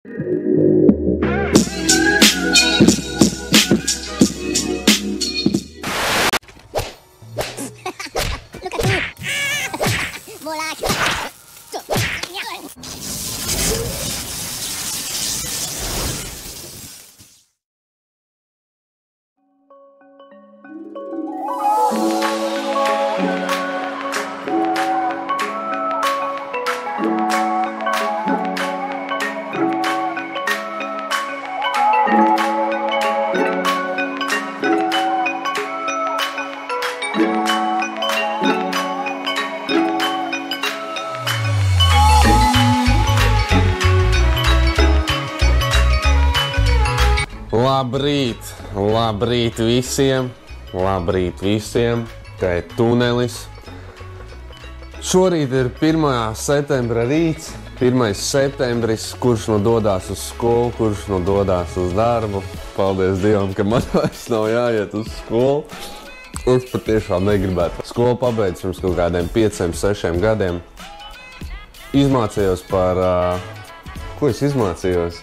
Labrīt! Labrīt visiem! Labrīt visiem! Te ir tunelis. Šorīt ir 1. septembra rīts, 1. septembris, kurš nu dodās uz skolu, kurš nu dodās uz darbu. Paldies Dievam, ka man vairs nav jāiet uz skolu. Es patiešām negribētu. Skolu pabeidzu pirms kaut kādiem 5-6 gadiem. Izmācījos par... Ko es izmācījos?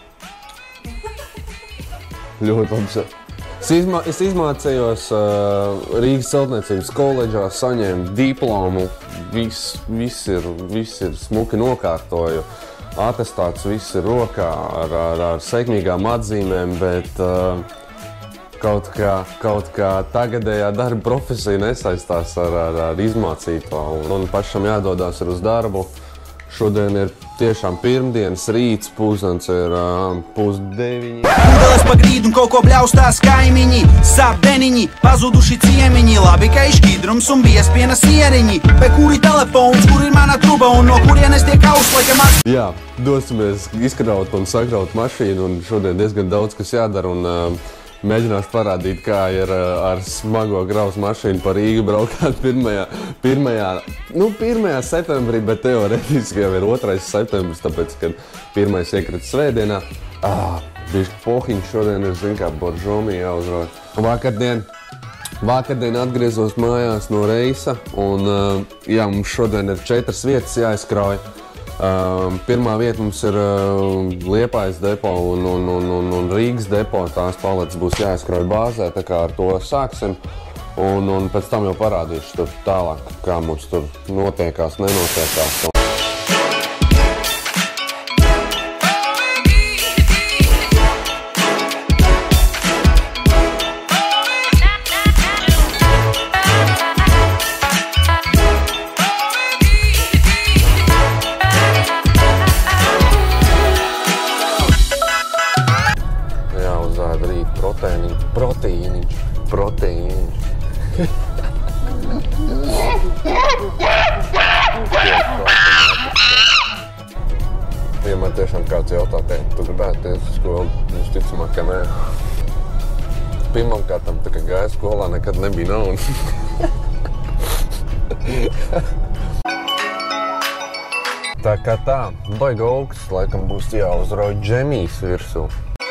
Ļoti labi. Es izmācījos Rīgas celtniecības koledžā, saņēmu diplomu, viss ir smuki nokārtoju, atestāts viss ir rokā ar sekmīgām atzīmēm, bet kaut kā tagadējā darba profesija nesaistās ar izmācīto, un pašam jādodās uz darbu. Šodien ir tiešām pirmdienas rīts, pūzens ir 8:30. Pūdeles pa grīdu un kaut ko bļaustās kaimiņi, sāp deniņi, pazuduši ciemiņi, labi, ka ir šķidrums un biespiena sieriņi. Pe kuri telefons, kur ir mana truba un no kurienes tiek auslaika mas... Jā, dosimies izkraut un sakraut mašīnu, un šodien diezgan daudz kas jādara, un mēģināšu parādīt, kā ir ar smago kravas mašīnu pa Rīgu braukāt 1. septembrī, bet teorētiski jau ir 2. septembris, tāpēc, kad 1. iekrita svētdienā. Bišķi pohiņš šodien ir, zin kā, boržomī jāuzrod. Vakardien atgriezos mājās no reisa, un jā, mums šodien ir 4 vietas jāizkrauj. Pirmā vieta mums ir Liepājas depo un Rīgas depo. Tās paletes būs jāizkrauj bāzē, tā kā ar to sāksim. Un pēc tam jau parādīšu tur tālāk, kā mums tur notiekās, nenotiekās. Proteīniņš. Ja man tiešām kāds jautā, tu gribētu iet uz skolu, visticamāk, ka nē. Pirmkārtam, tā kā gāja skolā, nekad nebija naudas. Tā kā tā, baigi augsts, laikam būs jāuzrauj džemijas virsū.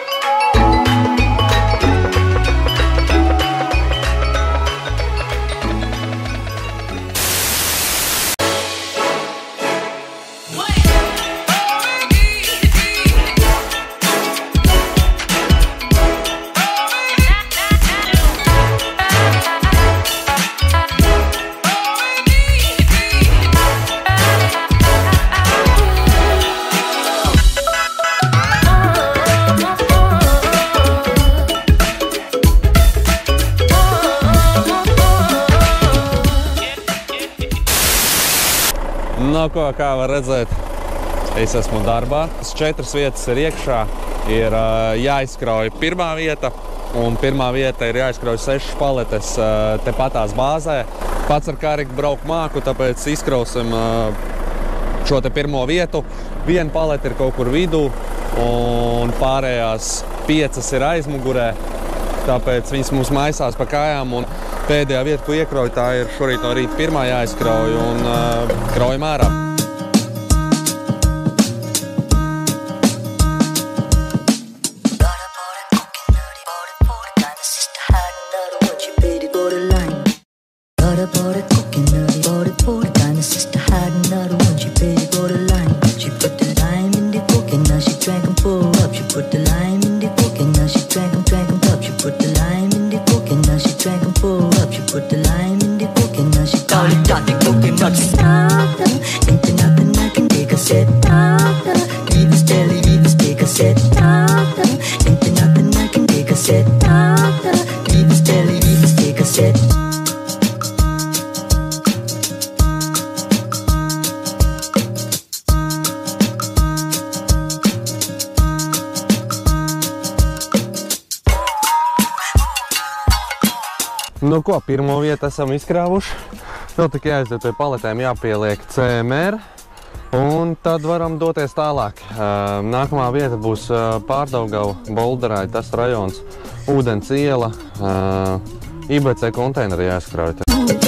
No ko, kā var redzēt, es esmu darbā. 4 vietas ir iekšā, ir jāizkrauj pirmā vieta, un pirmā vieta ir jāizkrauj 6 paletes tepatās bāzē. Pats ar Kariku braukt māku, tāpēc izkrausim šo te pirmo vietu. Viena palete ir kaut kur vidū, un pārējās 5 ir aizmugurē, tāpēc viņas mums maisās pa kājām. Un pēdējā vieta, ko iekrauj, tā ir šorīt no rīta pirmā jāizkrauj un kraujam ārā. She put the lime in the coconut, she drank pour up. She put the lime in the coke and now she drank 'em up. She put the lime in the coke and now she drank 'em pour up. She put the lime in the coke and now she call it Dr. Coconut. Starter, ain't nothing I can take a set. Starter, leave us telly, leave us take a set. Starter, ain't nothing I can take a set. Starter, leave us telly, leave us take a set. Nu ko, pirmo vietu esam izkrāvuši. Vēl tikai aiziet pie paletēm jāpieliek CMR. Un tad varam doties tālāk. Nākamā vieta būs Pārdaugava, Bolderāja, tas rajons, Ūdens iela, IBC konteineri jāizkrauj.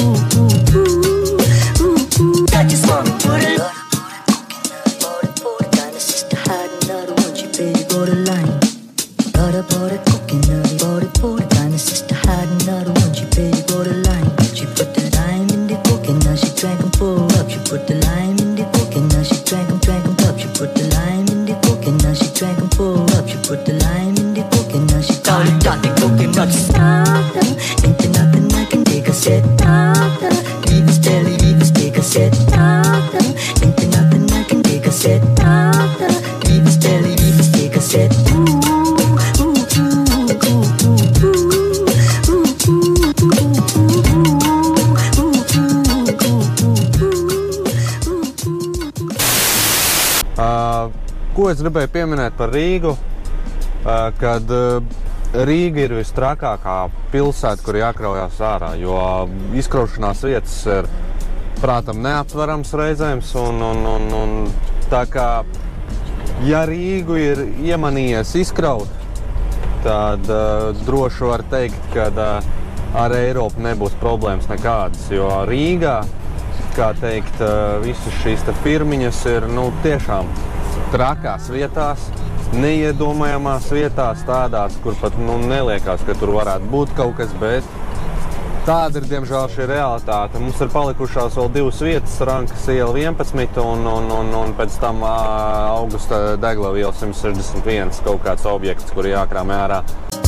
Ko es gribēju pieminēt par Rīgu, kad Rīga ir vistrakākā pilsēta, kur jākraujās ārā, jo izkraušanās vietas ir, prātam, neaptverams reizēms, un tā kā, ja Rīgu ir iemanījies izkraut, tad droši var teikt, ka ar Eiropu nebūs problēmas nekādas, jo Rīgā, kā teikt, visas šīs firmiņas ir, tiešām trakās vietās, neiedomājamās vietās, tādās, kur pat neliekās, ka tur varētu būt kaut kas, bet tāda ir, diemžēl, šī realitāte. Mums ir palikušās vēl 2 vietas, Rankas iela 11 un pēc tam Augusta Deglava iela 161, kaut kāds objekts, kur jākrāmē ārā.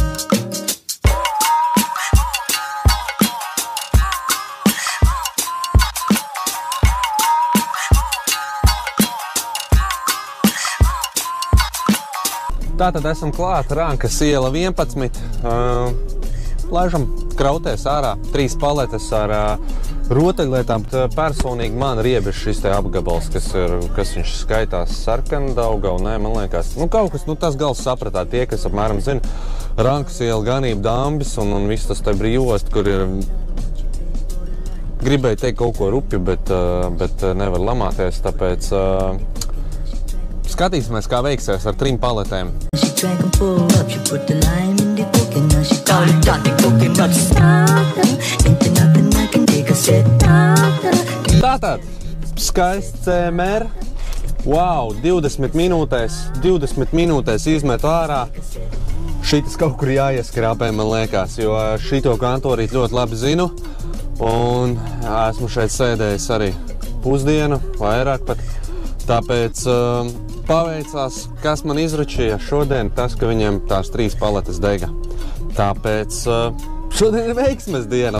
Tātad esam klāt, Rankas iela 11, laižam krautēs ārā, 3 paletes ar rotaļlietām. Personīgi man riebis šis te apgabals, kas viņš skaitās Sarkandaugava, man liekas. Kaut kas, tas gals sapratā tie, kas apmēram zina. Rankas iela, Ganība, Dambis un viss tas te brīvost, kur ir, gribēju teikt kaut ko rupju, bet nevar lamāties, tāpēc skatīsimies, kā veiksies ar 3 paletēm. Tātad, skaists CMR. Wow, 20 minūtēs izmetu ārā. Šitas kaut kur jāieskrāpē, man liekas, jo šito kantorīt ļoti labi zinu. Un esmu šeit sēdējis arī pusdienu, vairāk pat. Tāpēc paveicās, kas man izračīja šodien, tas, ka viņiem tās 3 paletes dega. Tāpēc šodien ir veiksmes diena.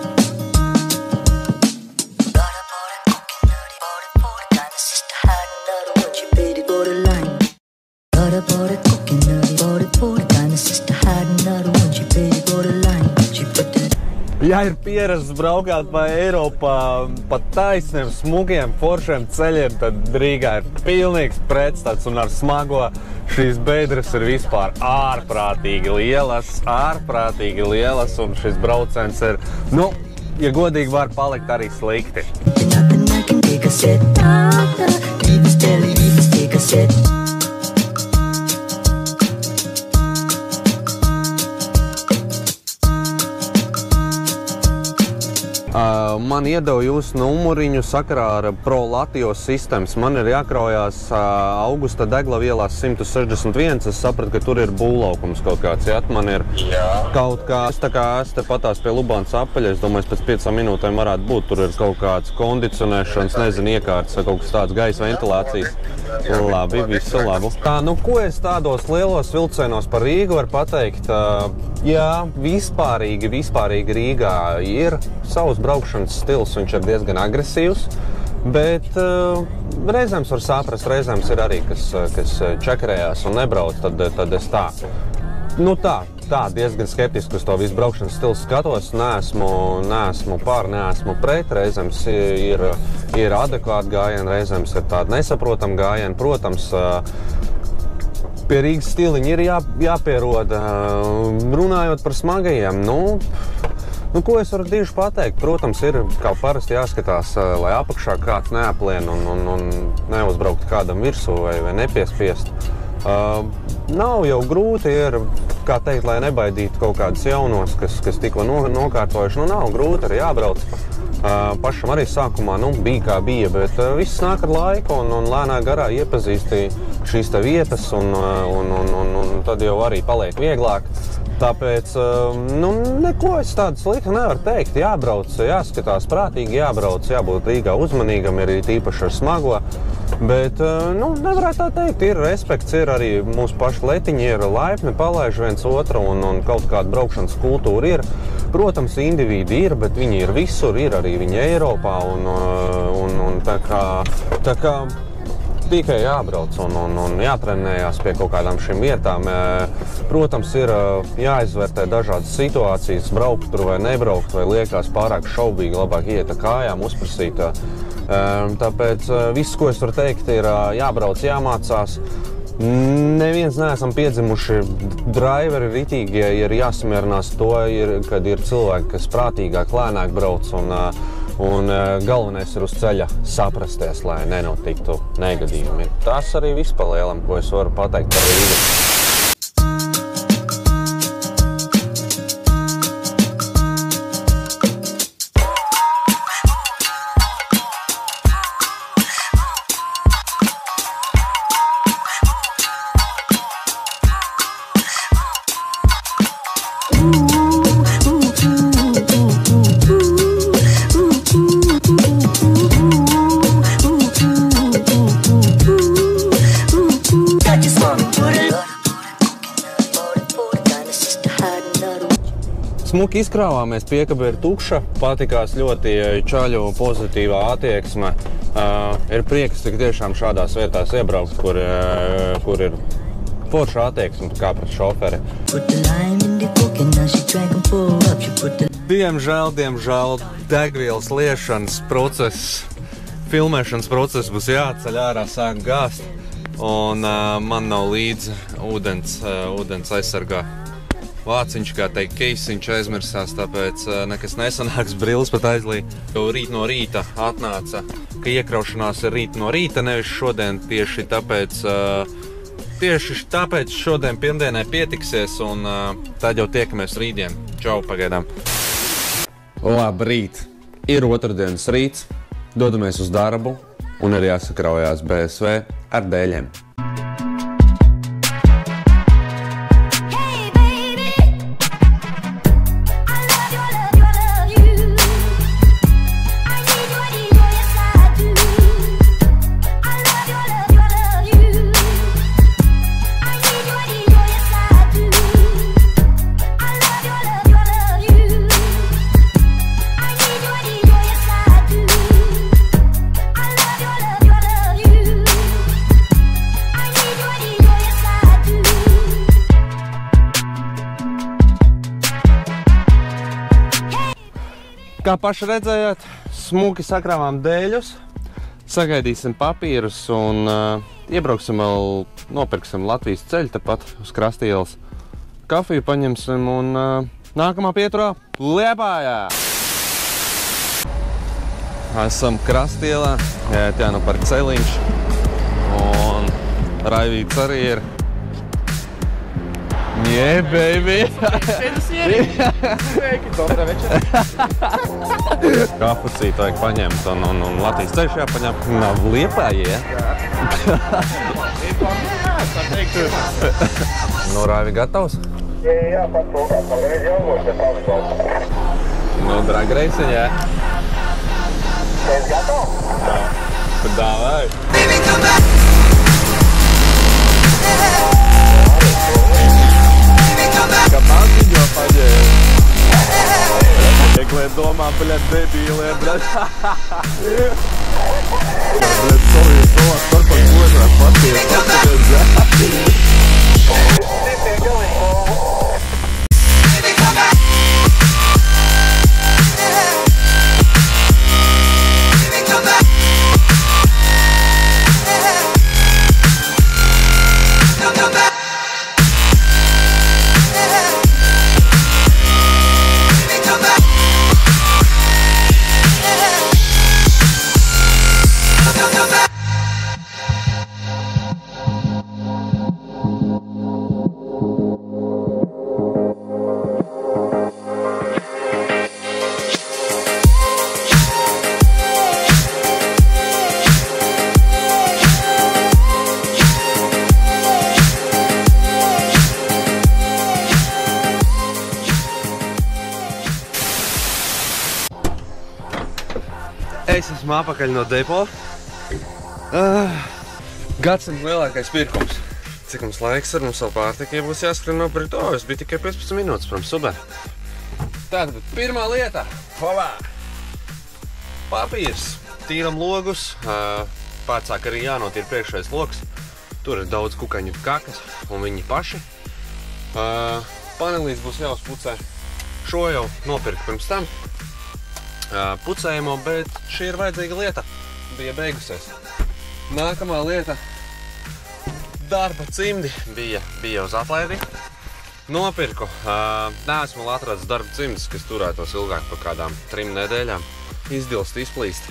Ja ir pierasts braukāt pa Eiropā pa taisniem, smugiem, foršiem ceļiem, tad Rīgā ir pilnīgs pretstats un ar smago šīs bedres ir vispār ārprātīgi lielas un šis brauciens ir, ja godīgi var palikt arī slikti. Man iedeva jūsu numuriņu sakarā ar Pro Latvijas sistēmas. Man ir jākraujās Augusta Deglava ielās 161. Es sapratu, ka tur ir būvlaukums kaut kāds. Man ir kaut kāds, tā kā es te patās pie Lubānas apaļa. Es domāju, pēc 5 minūtēm varētu būt. Tur ir kaut kāds kondicionēšanas, nezinu, iekārtas vai kaut kas tāds gaisa ventilācijas. Labi, visu labu. Tā, nu, ko es tādos lielos vilcienos par Rīgu varu pateikt? Jā, vispārīgi Rīgā ir savs braukšanas stils, viņš ir diezgan agresīvs, bet reizēms var saprast, reizēms ir arī, kas čekarējās un nebrauc, tad es tā. Nu tā diezgan skeptiski uz to visu braukšanas stilu skatos, neesmu pār, neesmu pret, reizēms ir adekvāti gājieni, reizēms ir tādi nesaprotami gājieni. Protams, pie Rīgas stiliņa ir jāpieroda. Runājot par smagajiem, nu, ko es varu diži pateikt? Protams, ir kā parasti jāskatās, lai apakšā kāds neaplien un neuzbraukt kādam virsū vai nepiespiest. Nav jau grūti, ir, kā teikt, lai nebaidītu kaut kādus jaunos, kas tikko nokārtojuši. Nu, nav grūti, arī jābrauc. Pašam arī sākumā bija kā bija, bet viss nāk ar laiku un lēnā garā iepazīstīja šīs te vietas un tad jau arī paliek vieglāk. Tāpēc, neko es tādu sliktu nevaru teikt. Jābrauc, jāskatās prātīgi, jābrauc, jābūt Rīgā uzmanīgam, ir īpaši ar smago. Bet, nevarētu tā teikt, ir respekts, ir arī mūsu paši letiņi, ir laipni, palaiž viens otru un kaut kāda braukšanas kultūra ir. Protams, individi ir, bet viņi ir visur, ir arī viņi Eiropā un tā kā tikai jābrauc un jātrenējās pie kaut kādām šīm vietām. Protams, ir jāizvērtē dažādas situācijas, braukt tur vai nebraukt, vai liekas pārāk šaubīgi, labāk iet ar kājām, uzprasīt. Tāpēc viss, ko es varu teikt, ir jābrauc, jāmācās. Neviens neesam piedzimuši driveri ritīgie, ir jāsamierinās to, kad ir cilvēki, kas prātīgāk, lēnāk brauc un galvenais ir uz ceļa saprasties, lai nenotiktu negadījumi. Tas arī viss pa lielam, ko es varu pateikt par Rīgu. Smuki izkrāvāmies, piekaba ir tukša, patikās ļoti čaļu pozitīvā attieksme. Ir prieks tik tiešām šādās vietās iebraukt, kur ir forša attieksme kā pret šoferi. Diemžēl degvielas liešanas process, filmēšanas process būs jāceļ ārā, sāk gāzt, un man nav līdzi ūdens aizsargā. Vāciņš, kā teikt, keisiņš aizmirsās, tāpēc nekas nesanāks, brilles pat aizlīja. Jo rīt no rīta atnāca, ka iekraušanās ir rīt no rīta, nevis šodien, tieši tāpēc šodien pirmdienai pietiksies, un tad jau tiekamies rītdien. Čau, pagaidām. Labrīt! Ir otrdienas rīts, dodamies uz darbu, un ir jāsakraujās BSV ar dēļiem. Kā paši redzējāt, smuki sakrāvām dēļus, sagaidīsim papīrus un iebrauksim vēl, nopirksim Latvijas ceļu tepat uz Krastielas. Kafiju paņemsim un nākamā pieturā Liepājā! Esam Krastielā, jānopark celiņš un Raivīts arī ir. Yeah, baby! Kapucītu vajag paņemt un Latvijas ceļš jāpaņem. Nav Liepājā, Nu, Raivi, gatavs? Jā, pats rokās, man reiz jābūt, ja pavadās. Nu, drag racing, jā. Es gatavs? Jā. Tad dāvāju. Ka man video paģēra. Eklēt domā, bļet, debīlē, bļet. Bļet, sovies domās, starpāk godrāk paties. Es esmu apakaļ no depo. Gadsimta lielākais pirkums. Cik mums laiks ar mums vēl pārtika, ja būs jāskrien nopirkt? Es biju tikai 15 minūtes, protams, super. Tātad, pirmā lieta. Hovā! Papīrs. Tīram logus. Pācāk arī jānotīra priekšējais logs. Tur ir daudz kukaņu kakas un viņi paši. Panelīs būs jāuzpucē. Šo jau nopirku pirms tam. Pucējamo, bet šī ir vajadzīga lieta. Bija beigusies. Nākamā lieta. Darba cimdi bija uz atlaidi. Nopirku. Neesmu vēl atradis darba cimdis, kas turētos ilgāk par kādām 3 nedēļām. Izdilst, izplīst.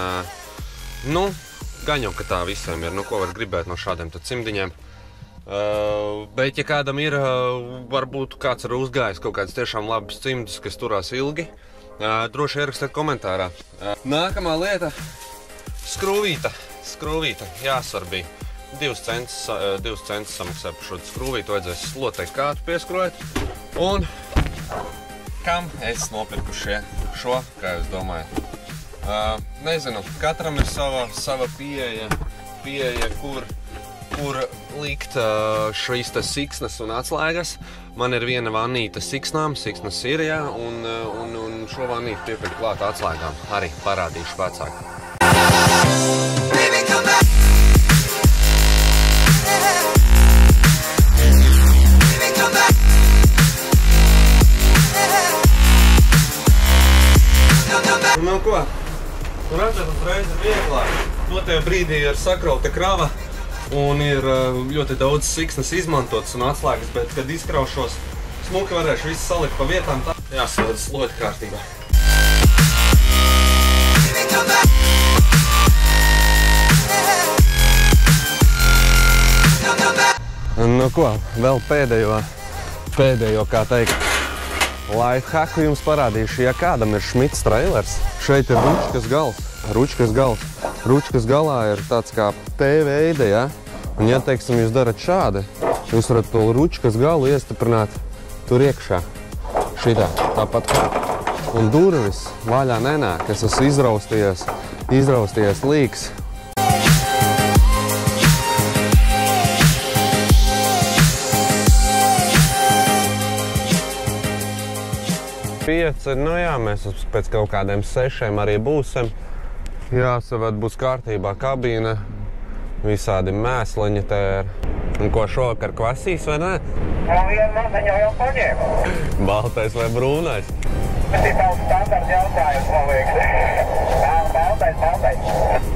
Gan jau, ka tā visiem ir. Ko var gribēt no šādiem cimdiņiem. Bet, ja kādam ir, varbūt kāds ir uzgājis kaut kāds tiešām labs cimdis, kas turās ilgi, droši ierakstiet komentārā. Nākamā lieta – skrūvīta. Skrūvīta jāsvar bija 2 centus samaksā par šo skrūvītu. Vajadzēs slotēt kātu pieskrūvēt. Un kam es nopirku šo, kā jūs domājat? Nezinu, katram ir sava pieeja, kur likt šīs siksnas un atslēgas. Man ir viena vannīta siksnām, siksnas ir, jā, un šo vannītu piepirkt klāt atslēgām. Arī parādīšu vecāk. Nu ko? Redzat, uzreiz ir vieglāk. Dotajā brīdī ir sakrauta krava. Un ir ļoti daudz siksnas izmantotas un atslēgas, bet, kad izkraušos, smuki varēšu visu salikt pa vietām, tā jāsaliedz sloti kārtībā. Nu ko, vēl pēdējo, kā teikt, lifehacku jums parādīšu, ja kādam ir Schmidts trailers. Šeit ir ručkas gals. Ručkas galā ir tāds kā T-veida, ja? Un, ja, teiksim, jūs darat šādi, jūs varat to ručkas galu iestiprināt tur iekšā. Šitā, tāpat kā. Un durvis vaļā nenāk, es esmu izraustījies līks. Pieci, nu jā, mēs pēc kaut kādiem 6 arī būsim. Jāsavad būs kārtībā kabīne, visādi mēsliņi te ir. Un ko šovakar kvasīs, vai ne? Vienu maziņu jau paņēmu. Baltais vai brūnais? Tas ir tavs standarts jautājums, man liekas. Baltais.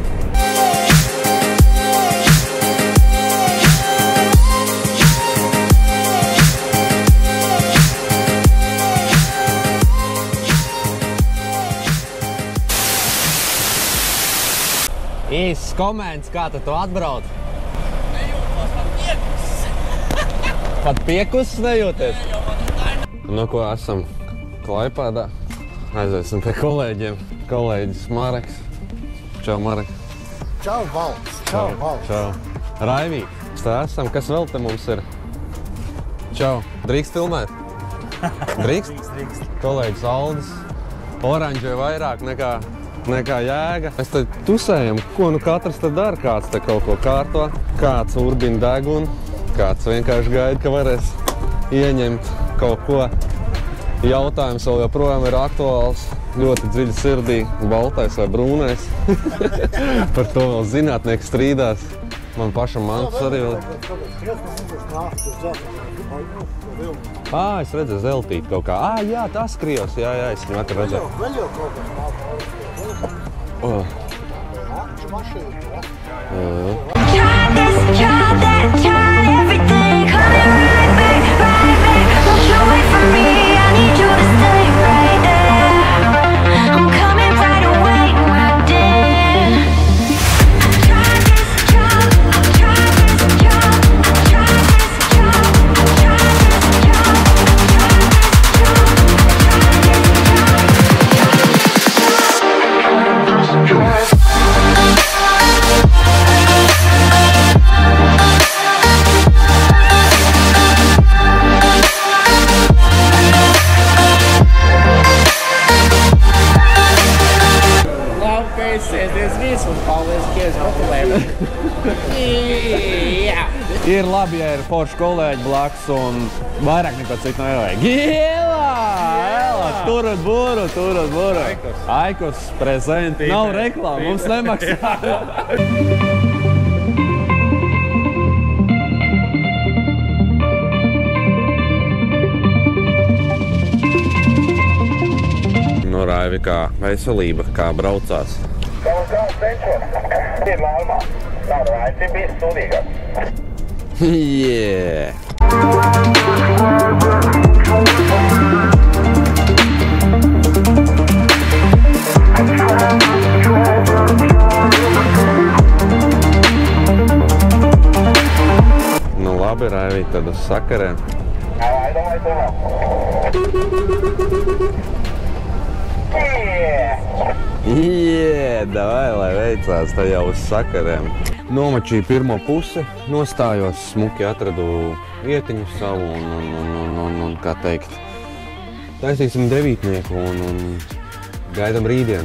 Īsts koments, kā tu atbrauc? Nejūtos pat piekus. Pat piekus nejūties? Nu ko, esam Klaipēdā. Aiziesim pie kolēģiem. Kolēģis Mareks. Čau, Marek. Čau, Valds. Čau. Raivī. Tā esam. Kas vēl te mums ir? Čau. Drīkst filmēt? Drīkst? Drīkst. Kolēģis Aldis. Oranžē vairāk nekā jēga. Mēs te tusējam, ko nu katrs te dara. Kāds te kaut ko kārto, kāds urbina degunu. Kāds vienkārši gaida, ka varēs ieņemt kaut ko. Jautājums vēl joprojām ir aktuāls, ļoti dziļi sirdī, baltais vai brūnais. Par to vēl zinātnieki strīdās. Man pašam mantas arī vēl. Es redzēju zeltīt kaut kā. Jā, tas Krievs, jā, es viņu vakar redzēju. Vēl jau kaut kas Ir labi, ja ir forši kolēģi blakus un vairāk neko citu nevajag. Ēlā! Turat buru! Aikos prezenti. Nav reklāma, mums nemaksā. No Raivi kā veselība, kā braucās. Galvas cenšos. Ir normā. Nav Raivi bijis sūdīgāk. Yeah! Nu labi, Raivi, tad uz sakarēm. Davai, lai veicās, tad jau uz sakarēm. Nomačīju pirmo pusi, nostājos, smuki atradu vietiņu savu un kā teikt, taisīsim devītnieku un gaidam rītdienu.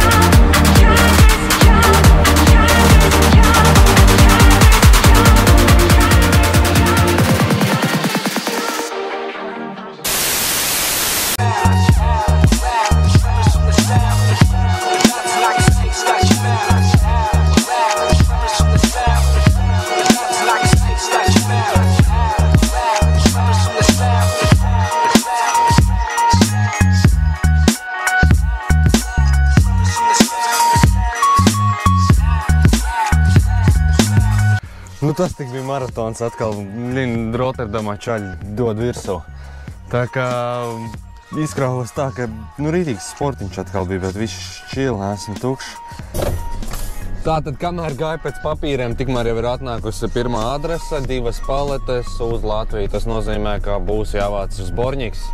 Tas tik bija maratons atkal, Rotterdamā čaļi dod virsū. Tā kā izkrāvos tā, ka rītīgs sportiņš atkal bija, bet viss šķila, esmu tukšs. Tātad, kamēr gāju pēc papīriem, tikmēr jau ir atnākusi pirmā adrese, 2 paletes uz Latviju. Tas nozīmē, ka būs jāvāc uz Borņiks.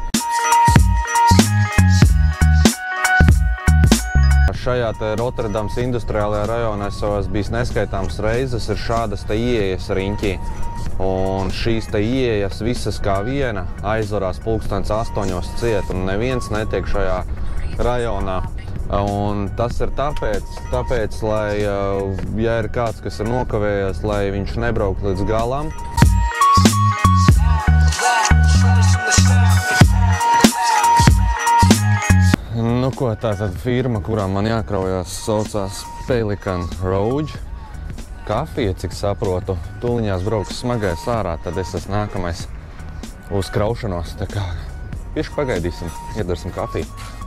Šajā te Rotterdamas industriālajā rajonā es esmu bijis neskaitāmas reizes, ir šādas te ieejas riņķī. Un šīs te ieejas visas kā viena aizvarās 8:00 ciet, un neviens netiek šajā rajonā. Un tas ir tāpēc, lai, ja ir kāds, kas ir nokavējies, lai viņš nebrauk līdz galam. Nu ko, tātad firma, kurā man jākraujās, saucās Pelican Rouge. Kafija, cik saprotu, tūliņās brauks smagais ārā, tad es esmu nākamais uz kraušanos. Tā kā bišķi pagaidīsim, iedarsim kafiju.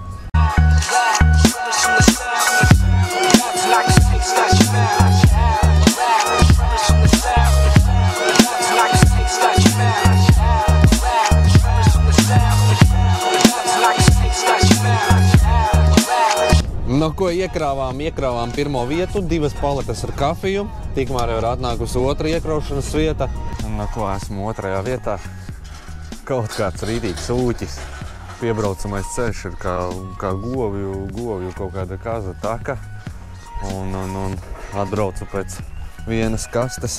No ko iekrāvām pirmo vietu, 2 paletes ar kafiju, tikmēr jau ir atnākusi otra iekraušanas vieta. No ko esmu otrajā vietā, kaut kāds rītīgs ūķis. Piebraucamais ceļš ir kā govju kaut kāda kaza taka, un atbraucu pēc vienas kastes.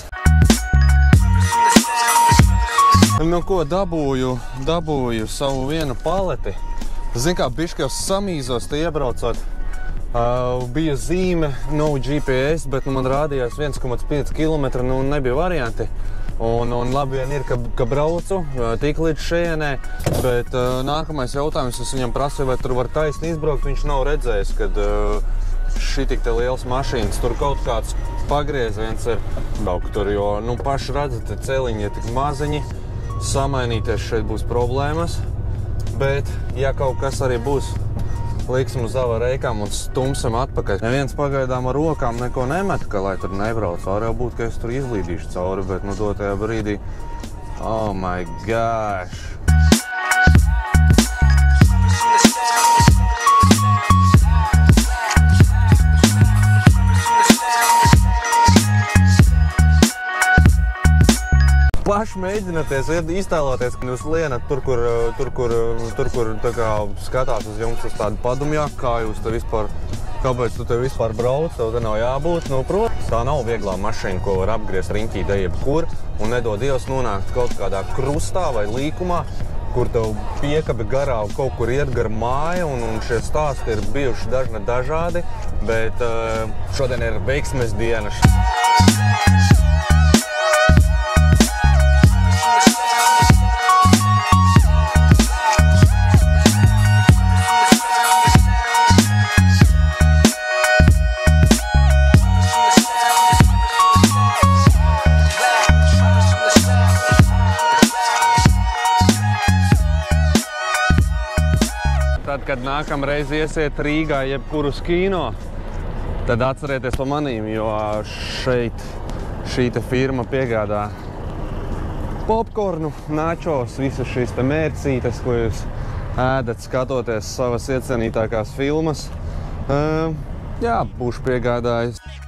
No ko dabūju savu vienu paleti. Zin kā, bišķi jau samīzos te iebraucot. Bija zīme, no GPS, bet man rādījās 1,5 km, nebija varianti. Un labi vien ir, ka braucu tik līdz šejienē, bet nākamais jautājums, es viņam prasīju, vai tur var taisni izbraukt, viņš nav redzējis, kad šī tik te liels mašīnas, tur kaut kāds pagrieziens ir braukt tur, jo, paši redzat, celiņi ir tik maziņi, samainīties šeit būs problēmas, bet, ja kaut kas arī būs, liksim uz zava reikām un stumsim atpakaļ. Neviens pagaidām ar rokām neko nemet, ka lai tur nebrauc. Var jau būt, ka es tur izlīdīšu cauri, bet dotajā brīdī, oh my gosh! Paši mēģināties iztēloties, ka jūs lienat tur, kur tā kā skatās uz jums uz tādu padumjāku, kā jūs te vispār, kāpēc tu te vispār brauc, tev te nav jābūt. Protams, tā nav vieglā mašīna, ko var apgriezt riņķī da jebkur un nedod Dievs nonākt kaut kādā krustā vai līkumā, kur tev piekabi garā kaut kur iet gar māju, un šie stāsti ir bijuši dažādi, bet šodien ir veiksmes dienas. Tad, kad nākamreiz iesiet Rīgā jebkuru uz kino, tad atcerieties pa manīm, jo šeit šī te firma piegādā popkornu, načos, visas šīs te mērcītes, ko jūs ēdat skatoties savas iecienītākās filmas. Jā, būšu piegādājis.